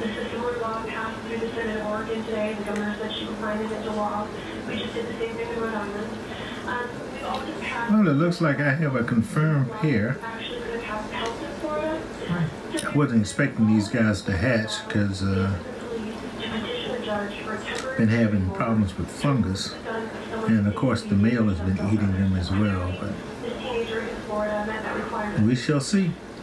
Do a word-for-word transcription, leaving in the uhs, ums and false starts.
This is similar law passed through the Senate of Oregon today. The governor said she would sign it into law. We just did the same thing in Rhode Island. Um, we've also passed. Well, it looks like I have a confirmed pair. Actually, could have helped in Florida. I wasn't expecting these guys to hatch because uh, been having problems with fungus, and of course the male has been eating them as well. But we shall see.